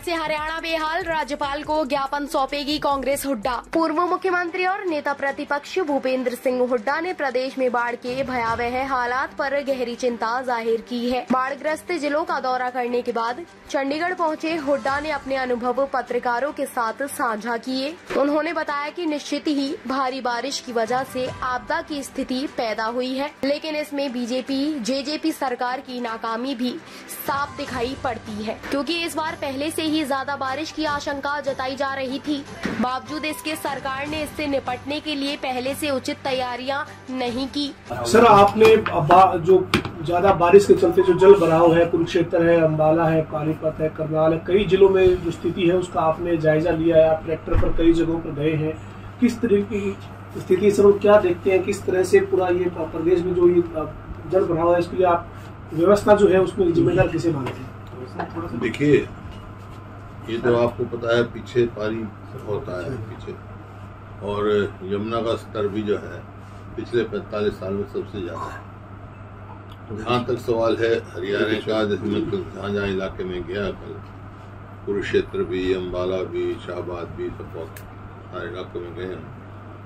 से हरियाणा बेहाल, राज्यपाल को ज्ञापन सौंपेगी कांग्रेस हुड्डा। पूर्व मुख्यमंत्री और नेता प्रतिपक्ष भूपेंद्र सिंह हुड्डा ने प्रदेश में बाढ़ के भयावह हालात पर गहरी चिंता जाहिर की है। बाढ़ग्रस्त जिलों का दौरा करने के बाद चंडीगढ़ पहुंचे हुड्डा ने अपने अनुभव पत्रकारों के साथ साझा किए। उन्होंने बताया कि निश्चित ही भारी बारिश की वजह से आपदा की स्थिति पैदा हुई है, लेकिन इसमें बीजेपी जेजेपी सरकार की नाकामी भी साफ दिखाई पड़ती है, क्योंकि इस बार पहले से ही ज्यादा बारिश की आशंका जताई जा रही थी। बावजूद इसके सरकार ने इससे निपटने के लिए पहले से उचित तैयारियां नहीं की। सर, आपने जो ज्यादा बारिश के चलते जो जल भराव है, कुरुक्षेत्र है, अम्बाला है, पानीपत है, करनाल है, कई जिलों में जो स्थिति है उसका आपने जायजा लिया है। आप ट्रैक्टर पर कई जगहों पर गए हैं। किस तरह की स्थिति सर, क्या देखते हैं, किस तरह से पूरा ये प्रदेश में जो ये जल भराव है इसके लिए आप व्यवस्था जो है उसमें जिम्मेदार किसे मानते हैं? देखिए, ये तो आपको पता है पीछे पानी होता है पीछे, और यमुना का स्तर भी जो है पिछले 45 साल में सबसे ज्यादा है। जहाँ तक सवाल है हरियाणा का, जैसे मैं जहाँ इलाके में गया कल, कुरुक्षेत्र भी, अम्बाला भी, शाहबाद भी, सब बहुत सारे इलाकों में गए हैं,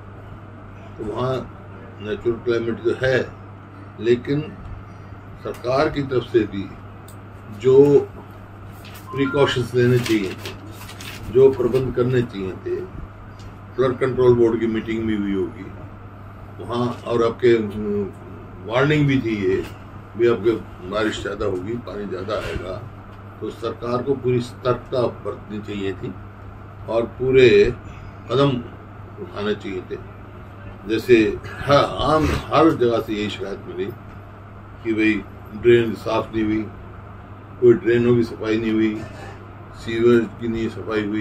तो वहाँ नेचुरल क्लाइमेट जो है, लेकिन सरकार की तरफ से भी जो प्रिकॉशंस लेने चाहिए थे, जो प्रबंध करने चाहिए थे, फ्लड कंट्रोल बोर्ड की मीटिंग भी हुई होगी वहाँ, और आपके वार्निंग भी थी ये भी आपके बारिश ज़्यादा होगी, पानी ज़्यादा आएगा, तो सरकार को पूरी सतर्कता बरतनी चाहिए थी और पूरे कदम उठाने चाहिए थे। जैसे हर जगह से यही शिकायत मिली कि भाई ड्रेन साफ नहीं हुई, कोई ड्रेनों की सफाई नहीं हुई, सीवर की नहीं सफाई हुई,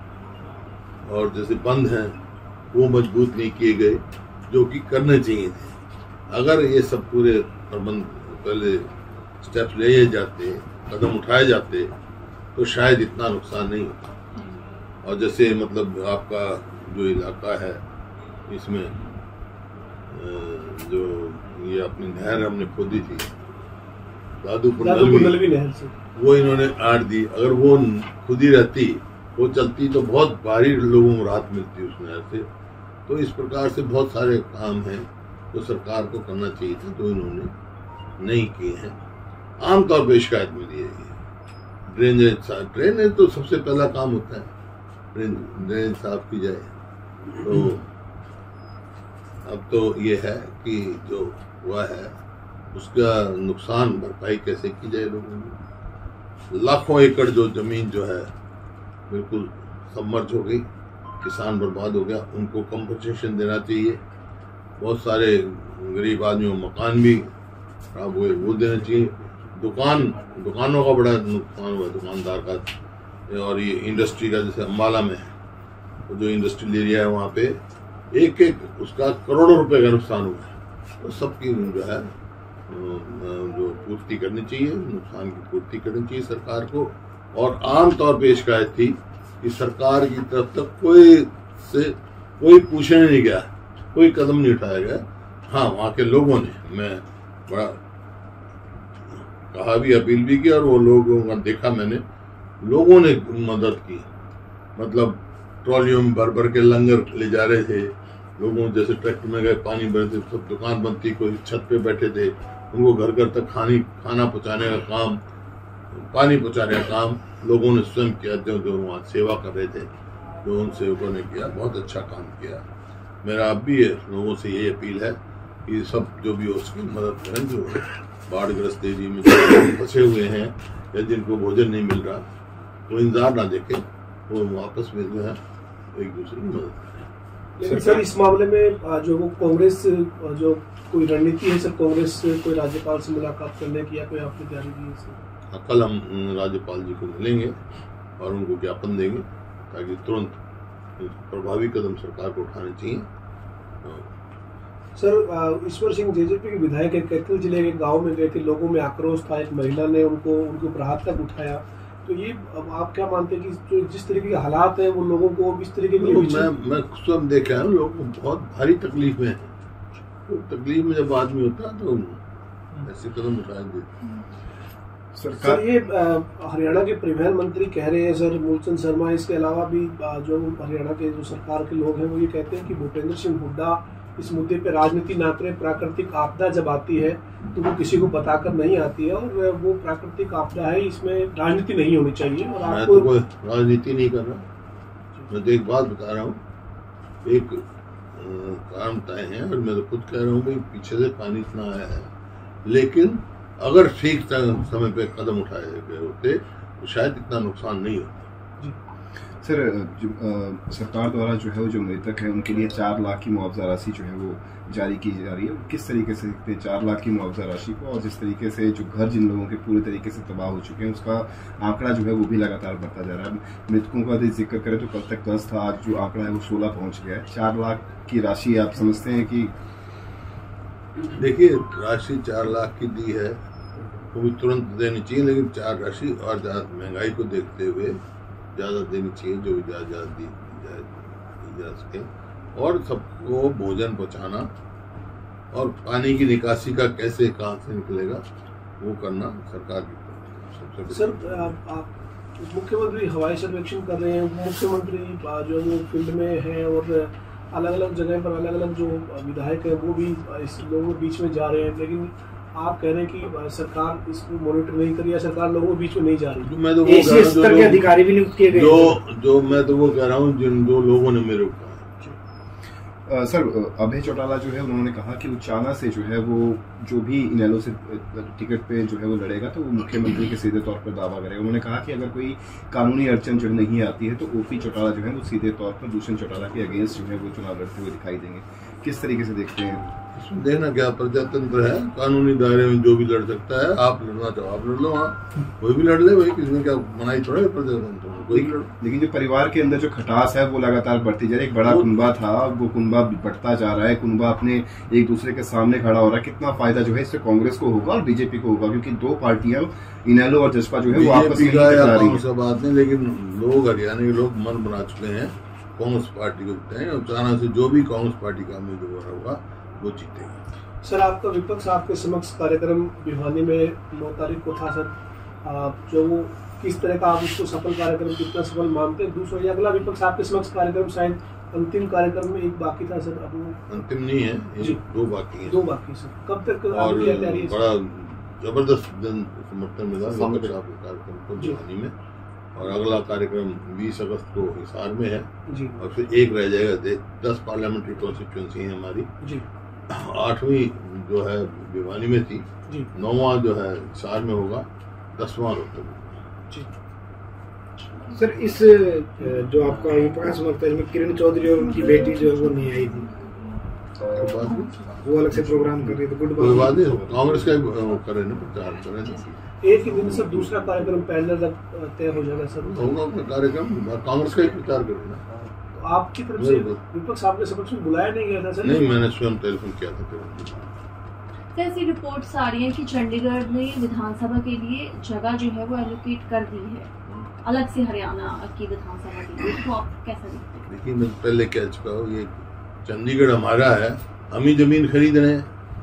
और जैसे बंद हैं वो मजबूत नहीं किए गए जो कि करने चाहिए थे। अगर ये सब पूरे प्रबंध पहले स्टेप्स लिए जाते, कदम उठाए जाते, तो शायद इतना नुकसान नहीं होता। और जैसे मतलब आपका जो इलाका है इसमें जो ये अपनी नहर हमने खोदी थी दादूपुर नलवी नहर से, वो इन्होंने आड़ दी। अगर वो खुदी रहती, वो चलती, तो बहुत भारी लोगों को राहत मिलती उस नहर से। तो इस प्रकार से बहुत सारे काम हैं जो सरकार को करना चाहिए था, जो इन्होंने नहीं किए हैं। आमतौर पर शिकायत मिली है ड्रेनेज तो सबसे पहला काम होता है, ड्रेनेज साफ की जाए। तो अब तो ये है कि जो हुआ है उसका नुकसान भरपाई कैसे की जाए। लोगों की लाखों एकड़ जो जमीन जो है बिल्कुल सबमर्ज हो गई, किसान बर्बाद हो गया, उनको कंपनसेशन देना चाहिए। बहुत सारे गरीब आदमियों मकान भी खराब हुए, वो देना चाहिए। दुकानों का बड़ा नुकसान हुआ, दुकानदार का। और ये इंडस्ट्री का, जैसे अम्बाला में है, जो इंडस्ट्रियल एरिया है वहाँ पे एक उसका करोड़ों रुपए का नुकसान हुआ है। तो सबकी जो है जो पूर्ति करनी चाहिए, नुकसान की पूर्ति करनी चाहिए सरकार को। और आम तौर पे शिकायत थी कि सरकार की तरफ तक कोई पूछने नहीं गया, कोई कदम नहीं उठाया गया। हाँ, वहाँ के लोगों ने, मैं बड़ा कहा भी, अपील भी की, और वो लोगों का देखा मैंने, लोगों ने मदद की। मतलब ट्रॉलियों में भर भर के लंगर ले जा रहे थे लोगों, जैसे ट्रैक्टर में गए, पानी भरे थे, सब दुकान बंद थी, कोई छत पे बैठे थे, उनको घर घर तक खाना पहुँचाने का काम, पानी पहुँचाने का काम लोगों ने स्वयं किया। जो वहाँ सेवा कर रहे थे, जो उन सेवकों ने किया, बहुत अच्छा काम किया। मेरा अब भी लोगों से यही अपील है कि सब जो भी हो सके मदद करें। जो बाढ़ग्रस्त एरिया में जो फंसे हुए हैं या जिनको भोजन नहीं मिल रहा, वो इंतजार ना देखें, वो वापस में जो है एक दूसरे की मदद करें। लेकिन सर, इस मामले में जो वो कांग्रेस जो कोई रणनीति है सर, कांग्रेस कोई राज्यपाल से मुलाकात करने की या कोई आपने तैयारी की है? कल हम राज्यपाल जी को मिलेंगे और उनको ज्ञापन देंगे ताकि तुरंत प्रभावी कदम सरकार को उठाने चाहिए। सर, ईश्वर सिंह जेजेपी के विधायक कैथल जिले के गांव में गए थे, लोगों में आक्रोश था, एक महिला ने उनके ऊपर हाथ तक उठाया। तो ये अब आप क्या मानते हैं कि जिस तरीके के हालात हैं वो लोगों को इस तरीके के मैं स्वयं देख रहा हूँ, लोग बहुत भारी तकलीफ में है। तो तकलीफ में जब आदमी होता है तो ऐसे कदम उठाए देते। सर ये हरियाणा के परिवहन मंत्री कह रहे हैं सर मूलचंद शर्मा, इसके अलावा भी जो हरियाणा के जो सरकार के लोग हैं वो ये कहते हैं कि भूपेंद्र सिंह हुड्डा इस मुद्दे पे राजनीति ना करें। प्राकृतिक आपदा जब आती है तो वो किसी को बताकर नहीं आती है, और वो प्राकृतिक आपदा है, इसमें राजनीति नहीं होनी चाहिए। और मैं तो कोई राजनीति नहीं कर रहा, मैं तो एक बात बता रहा हूँ, एक काम तय है और मैं तो खुद कह रहा हूँ भाई पीछे से पानी इतना आया है, लेकिन अगर ठीक समय पे कदम उठाए गए होते तो शायद इतना नुकसान नहीं होता। सर सरकार द्वारा जो है वो जो मृतक है उनके लिए 4 लाख की मुआवजा राशि जो है वो जारी की जा रही है। किस तरीके से देखते हैं 4 लाख की मुआवजा राशि को, और जिस तरीके से जो घर जिन लोगों के पूरे तरीके से तबाह हो चुके हैं उसका आंकड़ा जो है वो भी लगातार बढ़ता जा रहा है। मृतकों का यदि जिक्र करें तो कल तक 10 था, आज जो आंकड़ा है वो 16 पहुंच गया है। 4 लाख की राशि आप समझते हैं कि देखिए राशि 4 लाख की दी है वो भी तुरंत देनी चाहिए, लेकिन 4 राशि और महंगाई को देखते हुए ज़्यादा देनी चाहिए, जो भी ज़्यादा दी जा सके, और सबको भोजन पहुँचाना और पानी की निकासी का कैसे कहाँ से निकलेगा वो करना सरकार की सबसे। सर आप मुख्यमंत्री हवाई सर्वेक्षण कर रहे हैं, मुख्यमंत्री जो वो फील्ड में हैं और अलग अलग जगह पर अलग अलग जो विधायक हैं वो भी इस लोगों के बीच में जा रहे हैं, लेकिन आप कह रहे हैं कि सरकार इसको मॉनिटर नहीं कर रही है, सरकार लोगों के बीच में नहीं जा रही। मैं तो वो स्तर के अधिकारी भी नियुक्त किए गए जो मैं तो वो कह रहा हूँ जिन दो लोगों ने मेरे को सर अभय चौटाला जो है उन्होंने कहा कि उचाना से जो है वो जो भी इनेलो से टिकट पे जो है वो लड़ेगा तो वो मुख्यमंत्री के सीधे तौर पर दावा करेगा। उन्होंने कहा कि अगर कोई कानूनी अड़चन जो नहीं आती है तो ओपी चौटाला जो है वो सीधे तौर पर दुष्यंत चौटाला के अगेंस्ट जो है वो चुनाव लड़ते हुए दिखाई देंगे। किस तरीके से देखते हैं? इसमें देखना क्या प्रजातंत्र है, कानूनी दायरे में जो भी लड़ सकता है, आप लड़ना चाहो आप लड़ लो, हाँ कोई भी लड़ ले भाई, किसी ने क्या मनाही थोड़ा है प्रजातंत्र में, कोई लड़। लेकिन जो परिवार के अंदर जो खटास है वो लगातार बढ़ती जा रही है। एक बड़ा कुनबा था वो कुनबा बढ़ता जा रहा है, कुनबा अपने एक दूसरे के सामने खड़ा हो रहा है। कितना फायदा जो है इससे कांग्रेस को होगा और बीजेपी को होगा, क्योंकि 2 पार्टियां इनेलो और जसपा जो है वो आपस में जा रही है। सब बात नहीं, लेकिन लोग हरियाणा के लोग मन बना चुके हैं कांग्रेस पार्टी को जीते हैं, और चाना से जो भी कांग्रेस पार्टी का उम्मीदवार होगा वो जीतेगा। सर आपका विपक्ष आपके समक्ष कार्यक्रम भिवानी में 9 तारीख को था सर, जो वो किस तरह का आप उसको सफल कार्यक्रम कितना सफल मानते हैं? दूसरा ये अगला विपक्ष आपके समक्ष कार्यक्रम शायद अंतिम कार्यक्रम में एक बाकी था सर, अब वो अंतिम नहीं है, ये 2 बाकी है। 2 बाकी सर, कब तक और बड़ा जबरदस्त जन समर्थन मिला विपक्ष आपके कार्यक्रम को भिवानी में, और अगला कार्यक्रम 20 अगस्त को हिसार में है जी, और फिर एक रह जाएगा। 10 पार्लियामेंट्री कॉन्स्टिट्यूंसी है हमारी जी, 8वीं जो है भिवानी में थी जी, 9वां जो है हिसार में होगा, 10वां रोहतक जी। सर इस जो आपका विपक्ष समर्थन है इसमें किरण चौधरी और उनकी बेटी जो है वो नहीं आई थी, वो अलग से प्रोग्राम कर रही थी, गुड कोई बात नहीं, कांग्रेस का करे ना प्रचार करे। एक ही दिन सर दूसरा कार्यक्रम पैरेलल तय हो जाएगा सर, होगा कार्यक्रम, कांग्रेस का ही प्रचार करे ना। आपकी तरफ से विपक्ष आपके समक्ष में बुलाया नहीं गया था सर? नहीं, मैंने स्वयं टेलीफोन किया था। ऐसी रिपोर्ट्स आ रही है कि चंडीगढ़ ने विधानसभा के लिए जगह जो है वो एलोकेट कर दी है अलग से हरियाणा की विधानसभा के लिए, तो आप कैसा देखते हैं? देखिए मैं पहले कह चुका हूँ, ये चंडीगढ़ हमारा है, हम ही जमीन खरीद रहे हैं,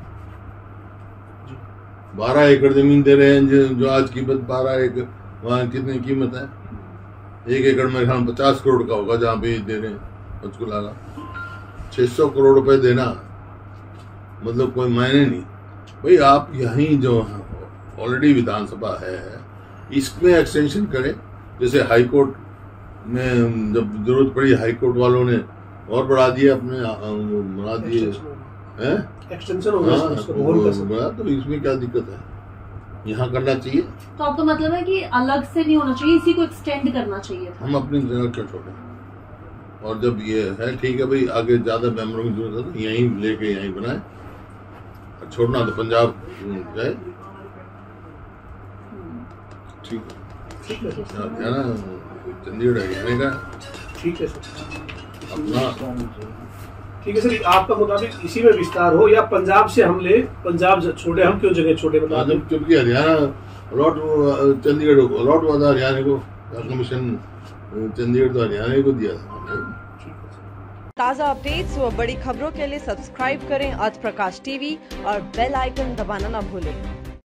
12 एकड़ जमीन दे रहे हैं, जो आज कीमत 12 एकड़, वहाँ कितनी कीमत है? 1 एकड़ में 50 करोड़ का होगा जहाँ पे दे रहे हैं पंचकुला का। 600 करोड़ रुपए देना मतलब कोई मायने नहीं भाई। आप यहीं जो ऑलरेडी विधानसभा है इसमें एक्सटेंशन करें, जैसे हाई कोर्ट में जब जरूरत पड़ी हाई कोर्ट वालों ने और बढ़ा दिया, अपने बना दिए हैं, एक्सटेंशन हो गया, तो इसमें क्या दिक्कत है? यहाँ करना चाहिए। तो अब तो मतलब है कि अलग से नहीं होना चाहिए, इसी को एक्सटेंड करना चाहिए था। हम अपनी जगह क्यों छोड़े? और जब ये है ठीक है भाई, आगे ज्यादा मेंबरों की जरूरत है तो यहीं लेके यहीं बनाए, छोड़ना तो पंजाब जाए। ठीक है ना, चंडीगढ़ हरियाणा का ठीक है सर, अपना ठीक है सर। आपका मुताबिक इसी में विस्तार हो या पंजाब से हम ले, पंजाब छोड़े, हम क्यों जगह छोड़े बता दें? क्योंकि हरियाणा अलॉट चंडीगढ़ को अलॉट हुआ था, हरियाणा को कमीशन चंडीगढ़ तो हरियाणा को दिया था। ताज़ा अपडेट्स व बड़ी खबरों के लिए सब्सक्राइब करें आज प्रकाश टीवी और बेल आइकन दबाना न भूलें।